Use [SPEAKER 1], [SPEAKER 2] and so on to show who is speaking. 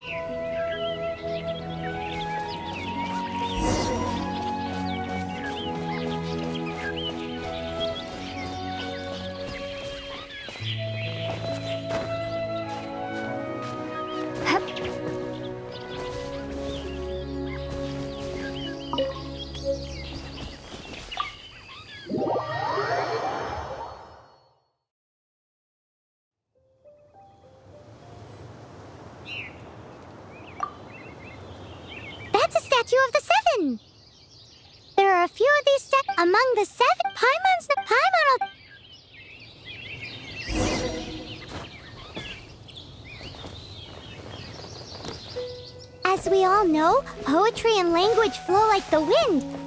[SPEAKER 1] That's a statue of the Seven. There are a few of these among the seven. Paimon. As we all know, poetry and language flow like the wind.